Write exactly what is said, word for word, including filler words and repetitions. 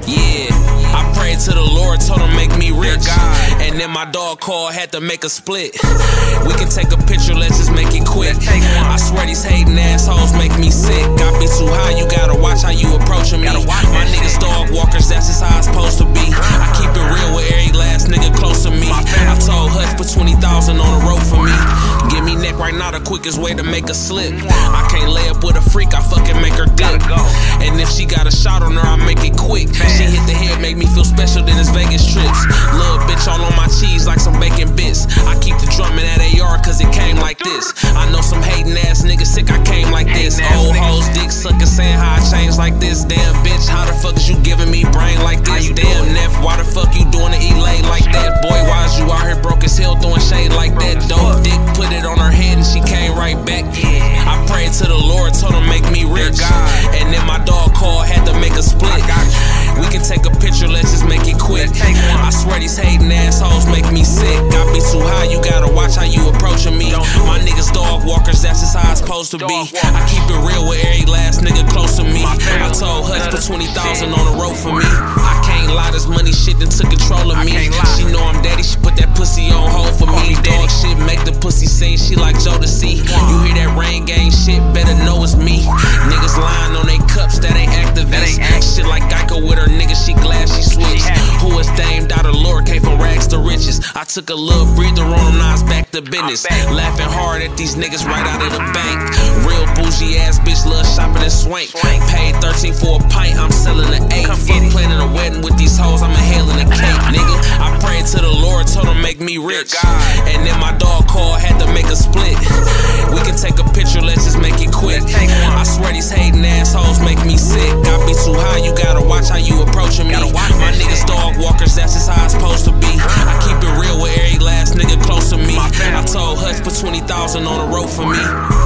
Yeah, I prayed to the Lord, told him make me rich. And then my dog called, had to make a split. We can take a picture, let's just make it quick. I swear these hating assholes make me sick. Got me too high, you gotta watch how you approaching me. My niggas dog walkers, that's just how it's supposed to be. I keep it real with every last nigga close to me. I told Hutch put twenty thousand on the road for me. Give me neck right now, the quickest way to make a slip. I can't lay up with a freak, I fucking make her dip. And if she got a shot on her, I make it quick. She hit the head, make me feel special than his Vegas trips. Little bitch all on my cheese like some bacon bits. I keep the drumming at A R cause it came like this. I know some hating ass niggas sick, I came like this. Old hoes, dick suckers saying how I changed like this. Damn bitch, how the fuck is you giving me brain like this? Damn Neff, why the fuck you doing the E-lay like that? Boy, why is you out here broke as hell throwing shade like that? Dope dick, put it on her head and she came right back. I prayed to the Lord, told him make me rich. And then my dog called, had to make a split. We can take a picture, let's just make it quick. I swear these hating assholes make me sick. Got me too high, you gotta watch how you approaching me. My niggas dog walkers, that's just how it's supposed to be. I keep it real with every last nigga close to me. I told Hutch put twenty thousand on the road for me. I can't lie, this money shit done took control of me. She know I'm daddy, she put that pussy on hold for me. Dog shit make the pussy sing, she like Jodeci. You hear that rain gang shit, better know it's me. Niggas lying on they cups, that ain't activist. Shit like Geico with her nigga, she glad she switched. Who is Dame, daughter Lord, came from rags to riches. I took a little breather on them, now it's back to business. Laughing hard at these niggas right out of the bank. Real bougie ass bitch, love shopping and swank. Paid thirteen for a pint, I'm selling an eight. Fuck planning a wedding with these hoes, I'm inhaling a cake, nigga. I prayed to the Lord, told him make me rich. And then my dog called, had to make a split. We can take a picture, let's just make it quick. I swear these hating assholes make me sick. Got me too high, you gotta watch how you approaching me. My niggas dog walkers, that's just how it's supposed to be. I keep it real with every last nigga close to me. I told Hutch put twenty thousand on the road for me.